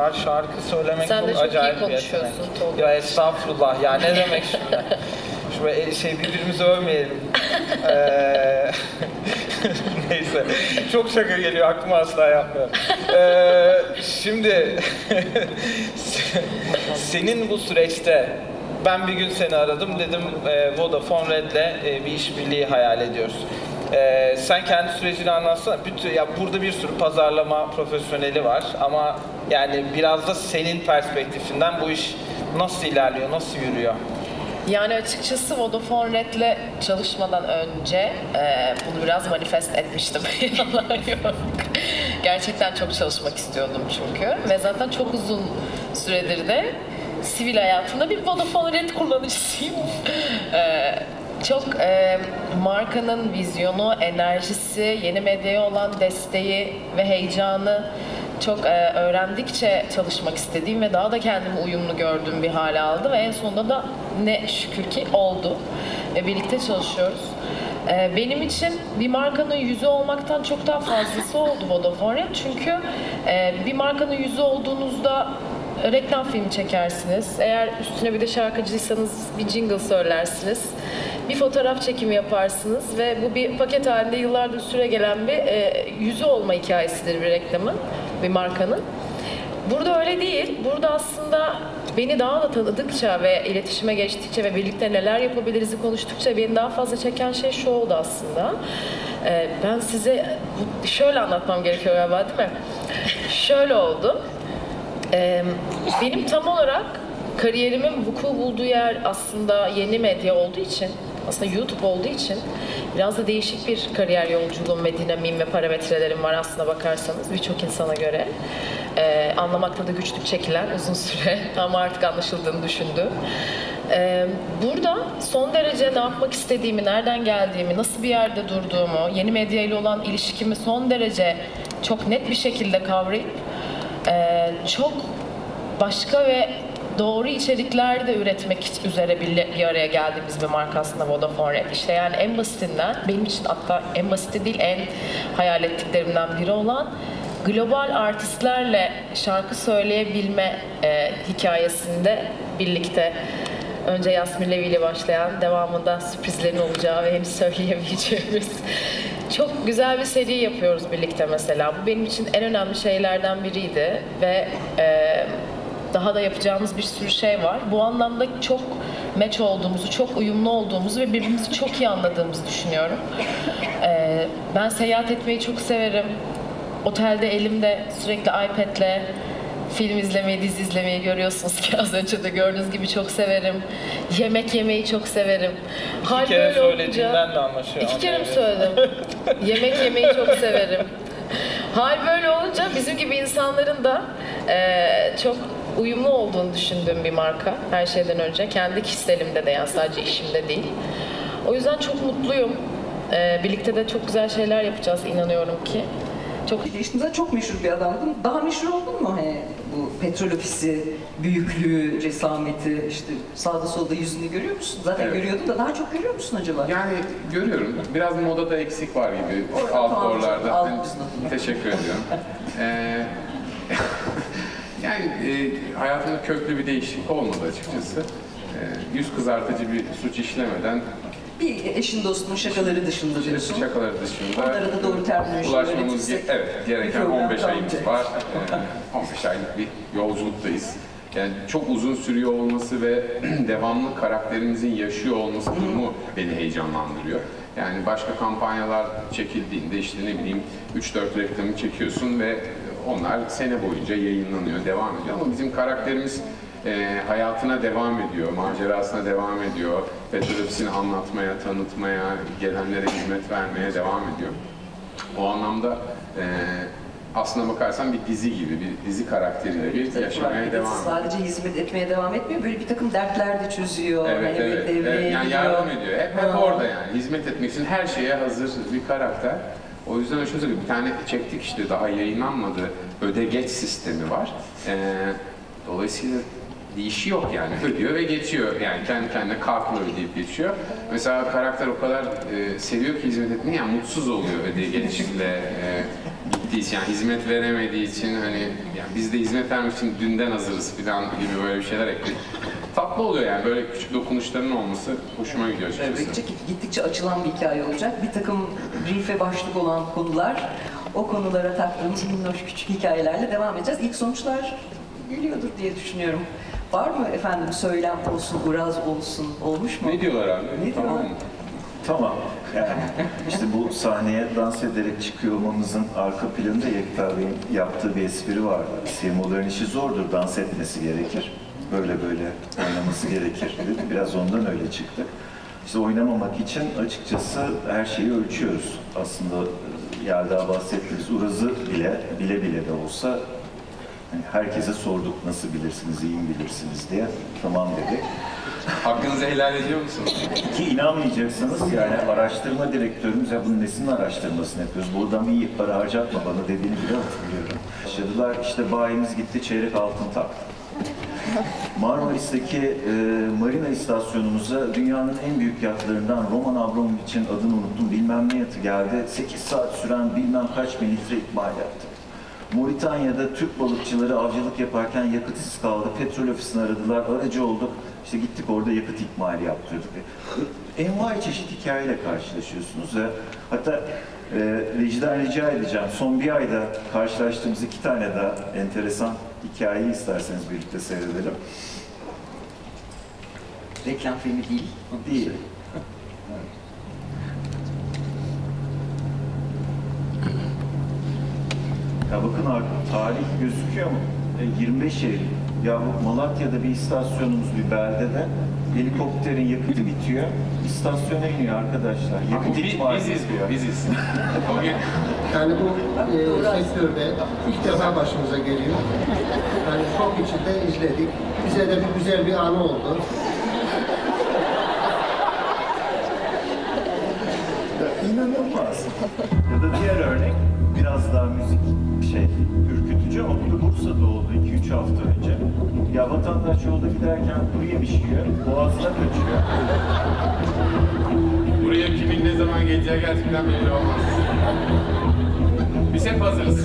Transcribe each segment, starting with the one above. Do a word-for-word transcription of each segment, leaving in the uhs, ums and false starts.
var. Şarkı söylemek Sen de çok çok acayip iyi bir yetenek. konuşuyorsun Tolga. Ya estağfurullah ya, ne demek şimdi? Şu şey birbirimizi övmeyelim. Ee, neyse. Çok şaka geliyor, aklıma asla yapmıyorum. Ee, şimdi senin bu süreçte ben bir gün seni aradım, dedim e, Vodafone Red'le e, bir işbirliği hayal ediyoruz. Ee, sen kendi sürecini anlatsana. Bütün, ya burada bir sürü pazarlama profesyoneli var ama yani biraz da senin perspektifinden bu iş nasıl ilerliyor, nasıl yürüyor? Yani açıkçası Vodafone Red'le çalışmadan önce e, bunu biraz manifest etmiştim. Yalan yok. Gerçekten çok çalışmak istiyordum çünkü. Ve zaten çok uzun süredir de sivil hayatımda bir Vodafone Red kullanıcısıyım. e, çok e, markanın vizyonu, enerjisi, yeni medyaya olan desteği ve heyecanı çok e, öğrendikçe çalışmak istediğim ve daha da kendimi uyumlu gördüğüm bir hale aldı ve en sonunda da ne şükür ki oldu. E, birlikte çalışıyoruz. E, benim için bir markanın yüzü olmaktan çok daha fazlası oldu Vodafone Red. Çünkü e, bir markanın yüzü olduğunuzda reklam filmi çekersiniz. Eğer üstüne bir de şarkıcıysanız bir jingle söylersiniz. Bir fotoğraf çekimi yaparsınız ve bu bir paket halinde yıllardır süregelen bir e, yüzü olma hikayesidir bir reklamın, bir markanın. Burada öyle değil. Burada aslında beni daha da tanıdıkça ve iletişime geçtikçe ve birlikte neler yapabiliriz'i konuştukça beni daha fazla çeken şey şu oldu aslında. E, ben size şöyle anlatmam gerekiyor galiba, değil mi? Şöyle oldu. E, benim tam olarak kariyerimin vuku bulduğu yer aslında yeni medya olduğu için, aslında YouTube olduğu için biraz da değişik bir kariyer yolculuğum ve dinamiğim ve parametrelerim var aslına bakarsanız birçok insana göre. Ee, anlamakta da güçlük çekilen uzun süre ama artık anlaşıldığını düşündüm. Ee, burada son derece ne yapmak istediğimi, nereden geldiğimi, nasıl bir yerde durduğumu, yeni medya ile olan ilişkimi son derece çok net bir şekilde kavrayıp e, çok başka ve doğru içerikler de üretmek üzere bir, bir araya geldiğimiz bir marka aslında Vodafone Red. İşte yani en basitinden, benim için hatta en basiti değil, en hayal ettiklerimden biri olan global artistlerle şarkı söyleyebilme e, hikayesinde birlikte önce Yasmin Levy ile başlayan, devamında sürprizlerin olacağı ve henüz söyleyemeyeceğimiz çok güzel bir seri yapıyoruz birlikte mesela. Bu benim için en önemli şeylerden biriydi ve e, daha da yapacağımız bir sürü şey var. Bu anlamda çok match olduğumuzu, çok uyumlu olduğumuzu ve birbirimizi çok iyi anladığımızı düşünüyorum. Ee, ben seyahat etmeyi çok severim. Otelde elimde sürekli iPad'le film izlemeyi, dizi izlemeyi görüyorsunuz ki az önce de gördüğünüz gibi çok severim. Yemek yemeyi çok severim. İki Hal kere böyle söylediğinden olunca, de anlaşıyor. İki kere mi söyledim? Yemek yemeyi çok severim. Hal böyle olunca bizim gibi insanların da e, çok uyumlu olduğunu düşündüğüm bir marka her şeyden önce. Kendi kişiselimde de, yani sadece işimde değil. O yüzden çok mutluyum. Ee, birlikte de çok güzel şeyler yapacağız inanıyorum ki. Çok İşte çok meşhur bir adamdın. Daha meşhur oldun mu hani bu petrol ofisi, büyüklüğü, cesameti, işte sağda solda yüzünü görüyor musun? Zaten Evet. görüyordun da daha çok görüyor musun acaba? Yani görüyorum. Biraz modada eksik var gibi Orada alt tamam, oralarda. alt Ben üstüne. teşekkür ediyorum. ee, yani e, hayatımda köklü bir değişiklik olmadı açıkçası. Ee, yüz kızartıcı bir suç işlemeden Bir eşin dostunun şakaları dışında diyorsun. şakaları dışında Onlara da doğru terminoloji ulaşmamız ge- evet, gereken problem on beş ayımız kalmayacak. var. Ee, on beş aylık bir yolculuktayız. Yani çok uzun sürüyor olması ve devamlı karakterimizin yaşıyor olması durumu beni heyecanlandırıyor. Yani başka kampanyalar çekildiğinde işte ne bileyim üç dört reklamı çekiyorsun ve onlar sene boyunca yayınlanıyor, devam ediyor. Ama bizim karakterimiz e, hayatına devam ediyor, macerasına devam ediyor. Petrol ofisini anlatmaya, tanıtmaya, gelenlere hizmet vermeye devam ediyor. O anlamda e, aslına bakarsan bir dizi gibi, bir dizi karakteri gibi Tabii, yaşamaya tabii, devam ediyor. sadece hizmet etmeye devam etmiyor, böyle bir takım dertler de çözüyor. Evet, hani evet, devreye evet. Yani giriyor. yardım ediyor. Hep, hep Ha. orada yani. Hizmet etmek için her şeye hazır bir karakter. O yüzden hoşumuza gidiyor. Bir tane çektik işte, daha yayınlanmadı. Ödegeç sistemi var. Ee, dolayısıyla bir işi yok yani. Ödüyor ve geçiyor. Yani kendi kendine kartla ödeyip geçiyor. Mesela karakter o kadar e, seviyor ki hizmet etmeyi, yani mutsuz oluyor ödeyi geçişle e, gittiği için. Yani hizmet veremediği için hani yani biz de hizmet vermek için dünden hazırız falan gibi böyle bir şeyler ekledik. Tatlı oluyor yani, böyle küçük dokunuşların olması hoşuma gidiyor açıkçası. Gittikçe, gittikçe açılan bir hikaye olacak. Bir takım brief'e başlık olan konular, o konulara taktığımız minnoş küçük hikayelerle devam edeceğiz. İlk sonuçlar geliyordur diye düşünüyorum. Var mı efendim söylem olsun, uraz olsun, olmuş mu? Ne diyorlar abi? Ne Tamam diyorlar? mı? Tamam. Yani işte bu sahneye dans ederek çıkıyor olmamızın arka planında Yekta Bey'in yaptığı bir espri vardı. C M O'ların işi zordur, dans etmesi gerekir. Böyle böyle oynaması gerekir dedi. Biraz ondan öyle çıktı. İşte oynamamak için açıkçası her şeyi ölçüyoruz. Aslında Yelda bahsettiğimiz Uraz'ı bile, bile bile de olsa yani herkese sorduk nasıl bilirsiniz, iyi mi bilirsiniz diye. Tamam dedik. Hakkınızı helal ediyor musunuz? Ki inanmayacaksınız yani araştırma direktörümüz ya bunun nesinin araştırmasını yapıyoruz. Buradan bir iyi para harcatma bana dediğini bile hatırlıyorum. Başladılar işte bayimiz gitti çeyrek altın taktı. Marmaris'teki e, marina istasyonumuza dünyanın en büyük yatlarından Roman Abramovich'in adını unuttum bilmem ne yatı geldi. sekiz saat süren bilmem kaç bin litre ikmal yaptı. Moritanya'da Türk balıkçıları avcılık yaparken yakıtsız kaldı. Petrol ofisini aradılar, aracı olduk. İşte gittik orada yakıt ikmali yaptırdık. Envai çeşit hikayeyle karşılaşıyorsunuz ve hatta e, rejiden rica edeceğim. Son bir ayda karşılaştığımız iki tane daha enteresan hikayeyi isterseniz birlikte seyredelim. Reklam filmi değil. Değil. Ya bakın abi, tarih gözüküyor mu? E, yirmi beş Eylül. Ya bu Malatya'da bir istasyonumuz bir beldede helikopterin yakıtı bitiyor. İstasyona iniyor arkadaşlar. Yakıt Biz, ikmali biziz yapıyor. bu, biziz. O gün Yani bu e, sektörde ilk defa başımıza geliyor. Yani şok içinde izledik. Bize de bir güzel bir anı oldu. Ya İnanılmaz. Ya da diğer örnek biraz daha müzik şey ürkütücü ama bu da Bursa'da oldu iki üç hafta önce. Ya vatandaş yolda giderken kuru yemiş yiyor, boğazına kaçıyor. buraya kimin ne zaman geleceği gerçekten belli olmaz. Biz hep hazırız.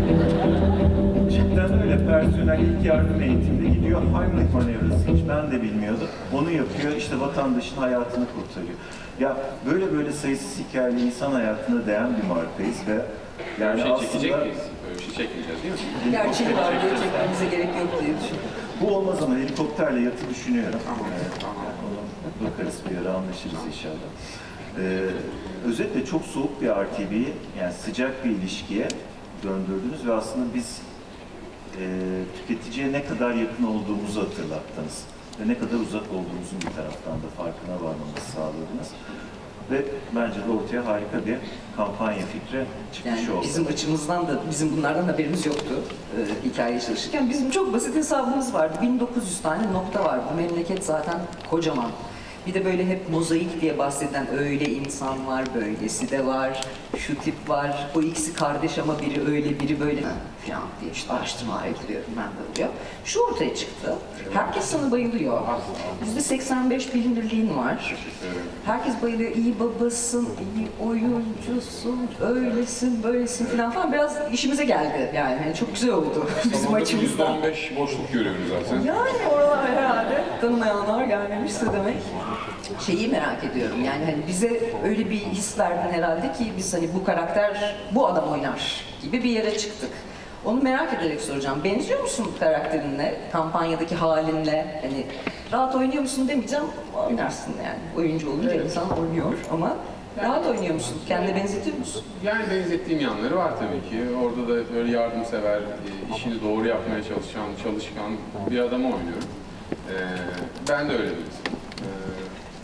Cidden öyle personel ilk yardım eğitiminde gidiyor. Heimlich manevrası hiç ben de bilmiyordum. Onu yapıyor işte vatandaşın hayatını kurtarıyor. Ya böyle böyle sayısız hikayeyle insan hayatına değen bir markayız ve Yani yani bir şey aslında çekecek miyiz? Böyle bir şey çekmeyeceğiz değil mi? Gerçeği var diye çekmemize gerek yok diye düşünüyorum. bu olmaz ama helikopterle yatı düşünüyorum. Tamam, Evet, tamam. yani onu bakarız bir ara anlaşırız inşallah. Ee, özetle çok soğuk bir R T B'yi yani sıcak bir ilişkiye döndürdünüz ve aslında biz e, tüketiciye ne kadar yakın olduğumuzu hatırlattınız. Ve ne kadar uzak olduğumuzun bir taraftan da farkına varmamızı sağladınız. Ve bence de ortaya harika bir kampanya fikri çıkmış Yani oldu. bizim açımızdan da, bizim bunlardan haberimiz yoktu e, hikayeyi çalışırken. Bizim çok basit hesabımız vardı. bin dokuz yüz tane nokta var. Bu memleket zaten kocaman. Bir de böyle hep mozaik diye bahseden öyle insan var, böylesi de var, şu tip var, o ikisi kardeş ama biri öyle, biri böyle falan diye işte araştırmalar yapıyorum ben de oluyor. Şu ortaya çıktı. Herkes sana bayılıyor. yüzde seksen beş bilinirliğin var. Herkes bayılıyor. İyi babasın, iyi oyuncusun, öylesin, böylesin falan falan. Biraz işimize geldi yani. Yani çok güzel oldu bizim Salonda bir yüzde açımızdan. on beş boşluk görüyoruz zaten. Yani oralar herhalde tanımayanlar gelmemişse demek. Şeyi merak ediyorum yani hani bize öyle bir his verdin herhalde ki biz hani bu karakter bu adam oynar gibi bir yere çıktık. Onu merak ederek soracağım. Benziyor musun karakterinle, kampanyadaki halinle? Hani rahat oynuyor musun demeyeceğim, oynarsın yani. Oyuncu olunca insan oynuyor ama rahat oynuyor musun? Kendine benzetiyor musun? Yani benzettiğim yanları var tabii ki. Orada da böyle yardımsever, e, işini doğru yapmaya çalışan, çalışkan bir adamı oynuyorum. Ee, ben de öyle birisiyim. Ee,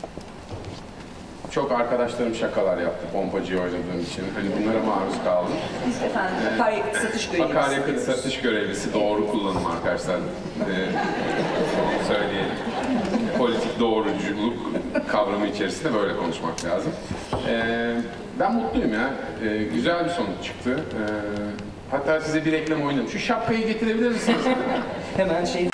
çok arkadaşlarım şakalar yaptı pompacıyı oynadığım için. Hani bunlara maruz kaldım. Biz efendim akaryakıt satış görevlisi. Akaryakıt satış görevlisi doğru kullanım arkadaşlar. Ee, söyleyelim. Politik doğruculuk kavramı içerisinde böyle konuşmak lazım. Ee, ben mutluyum ya. Ee, güzel bir sonuç çıktı. Ee, hatta size bir reklam oynadım. Şu şapkayı getirebilir misiniz? Hemen şey